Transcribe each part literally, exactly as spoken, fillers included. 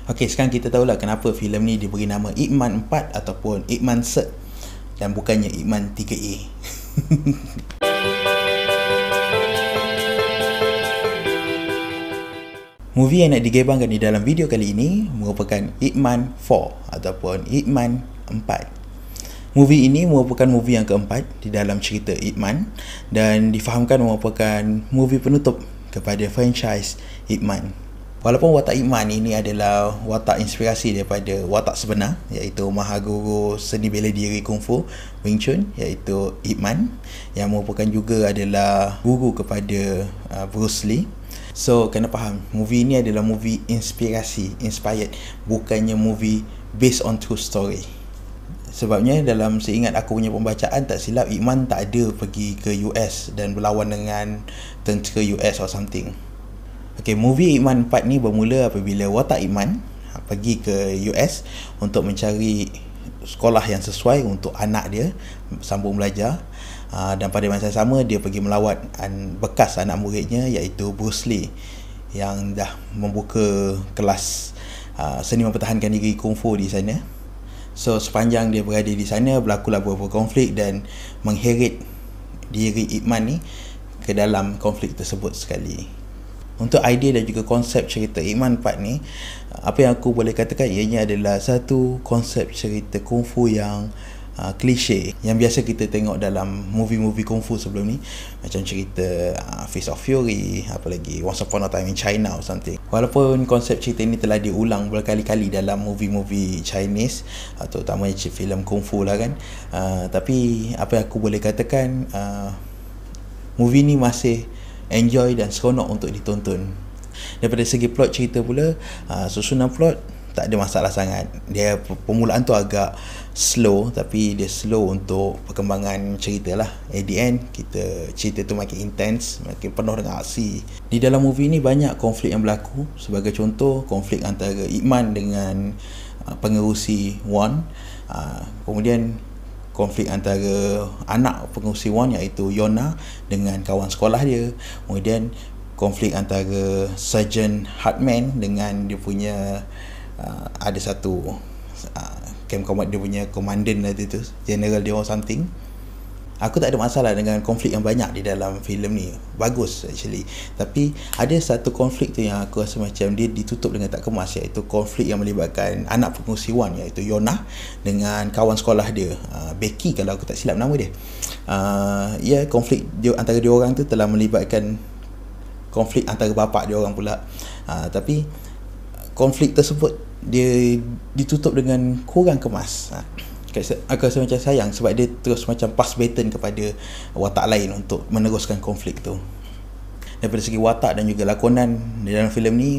Okey, sekarang kita tahulah kenapa filem ni diberi nama Ip Man empat ataupun Ip Man Cert dan bukannya Ip Man tiga A. Movie yang nak digebangkan di dalam video kali ini merupakan Ip Man empat ataupun Ip Man empat. Movie ini merupakan movie yang keempat di dalam cerita Ip Man dan difahamkan merupakan movie penutup kepada franchise Ip Man. Walaupun watak Ip Man ini adalah watak inspirasi daripada watak sebenar, iaitu Mahaguru Seni Bela Diri Kung Fu Wing Chun, iaitu Ip Man, yang merupakan juga adalah guru kepada uh, Bruce Lee. So kena faham, movie ini adalah movie inspirasi, inspired, bukannya movie based on true story. Sebabnya dalam seingat aku punya pembacaan, tak silap Ip Man tak ada pergi ke U S dan berlawan dengan tentera U S or something. Okay, movie Ip Man empat ni bermula apabila watak Ip Man pergi ke U S untuk mencari sekolah yang sesuai untuk anak dia sambung belajar, dan pada masa sama dia pergi melawat bekas anak muridnya iaitu Bruce Lee yang dah membuka kelas seni mempertahankan diri Kung Fu di sana. So sepanjang dia berada di sana, berlakulah beberapa konflik dan mengheret diri Ip Man ni ke dalam konflik tersebut sekali. Untuk idea dan juga konsep cerita Ip Man empat ni, apa yang aku boleh katakan ianya adalah satu konsep cerita Kung Fu yang uh, klise yang biasa kita tengok dalam movie-movie Kung Fu sebelum ni, macam cerita uh, Fist of Fury, apa lagi Once Upon a Time in China or something. Walaupun konsep cerita ini telah diulang berkali-kali dalam movie-movie Chinese, uh, terutamanya filem Kung Fu lah kan, uh, tapi apa yang aku boleh katakan, uh, movie ni masih enjoy dan seronok untuk ditonton. Daripada segi plot cerita pula, uh, susunan plot tak ada masalah sangat. Dia permulaan tu agak slow, tapi dia slow untuk perkembangan cerita lah. At the end, kita cerita tu makin intense, makin penuh dengan aksi. Di dalam movie ni banyak konflik yang berlaku. Sebagai contoh, konflik antara Ip Man dengan uh, pengerusi Wan. Uh, kemudian konflik antara anak pengerusi Wan iaitu Yona dengan kawan sekolah dia. Kemudian konflik antara Sergeant Hartman dengan dia punya uh, ada satu uh, camp combat, dia punya komandan tadi tu, general dia or something. Aku tak ada masalah dengan konflik yang banyak di dalam filem ni. Bagus actually. Tapi ada satu konflik tu yang aku rasa macam dia ditutup dengan tak kemas, iaitu konflik yang melibatkan anak pengerusi Wan iaitu Yona dengan kawan sekolah dia, uh, Becky kalau aku tak silap nama dia. Uh, ya, konflik dia, antara dia orang tu telah melibatkan konflik antara bapa dia orang pula. Uh, tapi konflik tersebut dia ditutup dengan kurang kemas. Uh, Aku rasa macam sayang sebab dia terus macam pass baton kepada watak lain untuk meneruskan konflik tu. Daripada segi watak dan juga lakonan di dalam filem ni,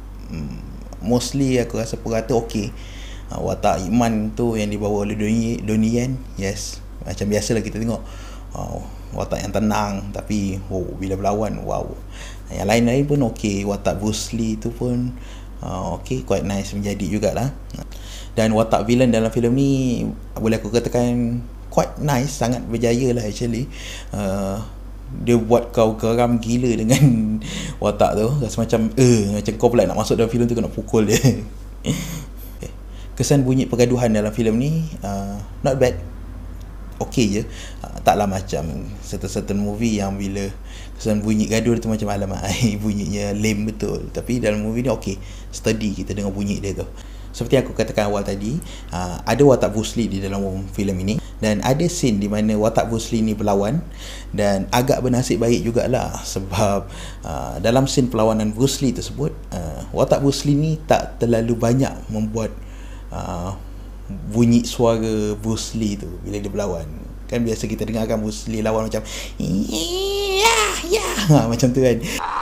mostly aku rasa purata okey. Watak Ip Man tu yang dibawa oleh Donnie, Donnie Yen, yes, macam biasalah kita tengok. Wow, watak yang tenang tapi oh, bila berlawan, wow. Yang lain-lain pun okey. Watak Bruce Lee tu pun uh, okey, quite nice menjadi jugalah. Dan watak villain dalam filem ni boleh aku katakan quite nice, sangat berjaya lah actually. uh, Dia buat kau geram gila dengan watak tu. Rasa macam eh macam kau pula nak masuk dalam filem tu, kau nak pukul dia. Okay. Kesan bunyi pergaduhan dalam filem ni uh, not bad, okey je. uh, Taklah macam certain-certain movie yang bila kesan bunyi gaduh tu macam alamak bunyinya lame betul. Tapi dalam movie ni okey, steady kita dengar bunyi dia tu. Seperti aku katakan awal tadi, uh, ada watak Bruce Lee di dalam filem ini, dan ada scene di mana watak Bruce Lee ni berlawan, dan agak bernasib baik jugalah sebab uh, dalam scene perlawanan Bruce Lee tersebut, uh, watak Bruce Lee ni tak terlalu banyak membuat uh, bunyi suara Bruce Lee tu bila dia berlawan. Kan biasa kita dengarkan Bruce Lee lawan macam ya ya ha, macam tu kan.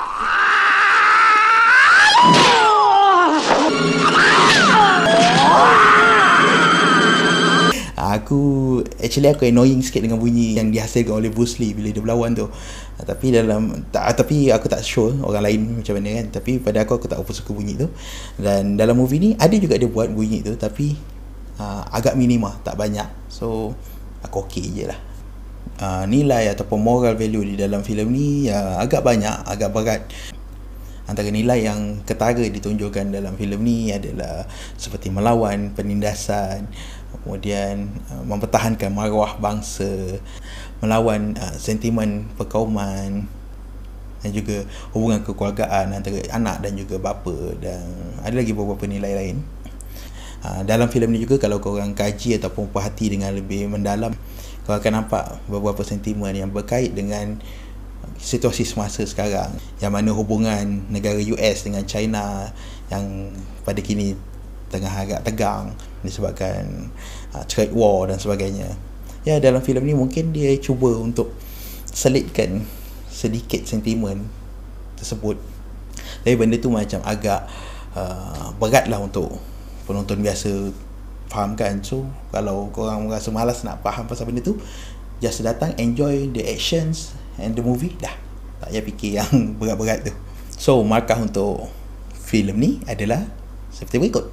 Aku actually aku annoying sikit dengan bunyi yang dihasilkan oleh Bruce Lee bila dia berlawan tu. Tapi dalam tak, tapi aku tak sure orang lain macam mana kan. Tapi pada aku aku tak apa suka bunyi tu. Dan dalam movie ni ada juga dia buat bunyi tu, tapi uh, agak minima, tak banyak. So aku okey je lah. Uh, nilai ataupun moral value di dalam filem ni uh, agak banyak, agak berat. antara nilai yang ketara ditonjolkan dalam filem ni adalah seperti melawan penindasan, kemudian uh, mempertahankan maruah bangsa, melawan uh, sentimen perkauman, dan juga hubungan kekeluargaan antara anak dan juga bapa, dan ada lagi beberapa nilai lain. Uh, dalam filem ni juga kalau korang kaji ataupun perhati dengan lebih mendalam, korang akan nampak beberapa sentimen yang berkait dengan situasi semasa sekarang, yang mana hubungan negara U S dengan China yang pada kini tengah agak tegang disebabkan uh, trade war dan sebagainya. Ya, dalam filem ni mungkin dia cuba untuk selitkan sedikit sentimen tersebut, tapi benda tu macam agak uh, berat lah untuk penonton biasa fahamkan. So kalau korang rasa malas nak faham pasal benda tu, just datang enjoy the actions and the movie dah, tak payah fikir yang berat-berat tu. So markah untuk filem ni adalah seperti berikut.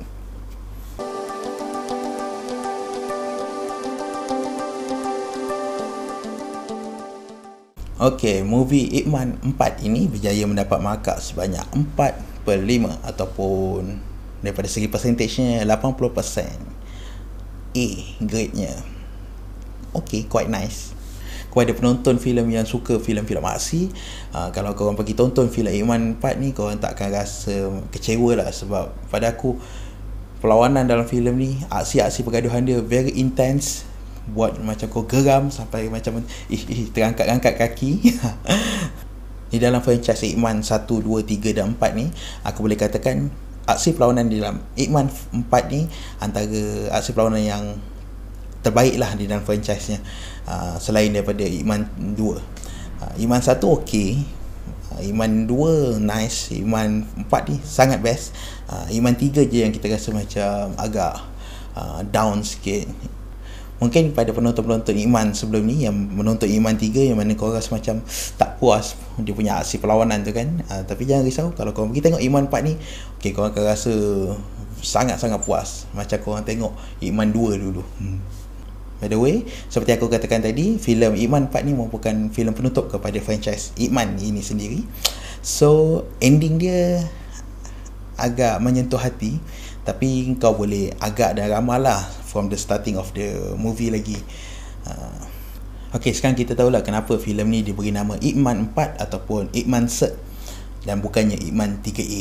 Okey, movie Ip Man empat ini berjaya mendapat markah sebanyak empat per lima ataupun daripada segi persentasenya lapan puluh peratus. A grade-nya. Okey, quite nice. Kepada penonton filem yang suka filem-filem aksi, uh, kalau korang pergi tonton filem Ip Man empat ni, korang takkan rasa kecewa lah, sebab pada aku perlawanan dalam filem ni, aksi-aksi pergaduhan dia very intense, buat macam kau geram sampai macam ih, ih terangkat-angkat kaki. Di dalam franchise Ip Man satu, dua, tiga dan empat ni, aku boleh katakan aksi perlawanan di dalam Ip Man empat ni antara aksi perlawanan yang terbaik lah di dalam franchise-nya, uh, selain daripada Ip Man dua. uh, Ip Man satu okey, uh, Ip Man dua nice, Ip Man empat ni sangat best. uh, Ip Man tiga je yang kita rasa macam agak uh, down sikit. Mungkin pada penonton-penonton Ip Man sebelum ni yang menonton Ip Man tiga, yang mana korang rasa macam tak puas dia punya aksi perlawanan tu kan, uh, tapi jangan risau, kalau korang pergi tengok Ip Man empat ni, okay, korang akan rasa sangat-sangat puas macam korang tengok Ip Man dua dulu. hmm. By the way, seperti aku katakan tadi, filem Ip Man empat ni merupakan filem penutup kepada franchise Ip Man ini sendiri. So ending dia agak menyentuh hati, tapi kau boleh agak dan ramal lah from the starting of the movie lagi. uh, Ok, sekarang kita tahulah kenapa filem ni diberi nama Ip Man empat ataupun Ip Man Cert dan bukannya Ip Man tiga A.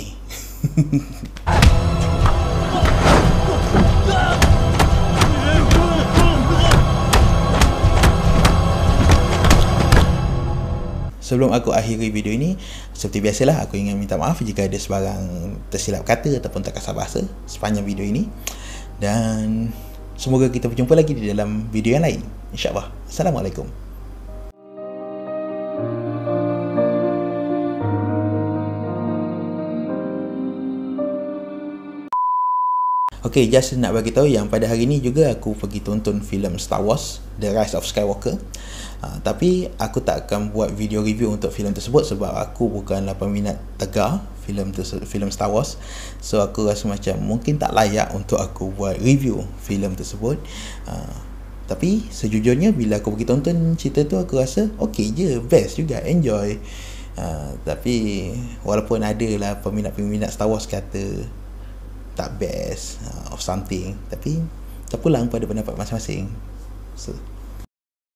Sebelum aku akhiri video ini, seperti biasalah aku ingin minta maaf jika ada sebarang tersilap kata ataupun tak kasar bahasa sepanjang video ini. Dan semoga kita berjumpa lagi di dalam video yang lain, InsyaAllah. Assalamualaikum. Okay, just nak bagi tahu yang pada hari ni juga aku pergi tonton filem Star Wars The Rise of Skywalker. Uh, tapi aku tak akan buat video review untuk filem tersebut sebab aku bukanlah peminat tegar filem filem Star Wars. So aku rasa macam mungkin tak layak untuk aku buat review filem tersebut. Uh, tapi sejujurnya bila aku pergi tonton cerita tu, aku rasa okey je, best juga, enjoy. Uh, tapi walaupun ada lah peminat-peminat Star Wars kata tak best uh, of something, tapi terpulang pada pendapat masing-masing. So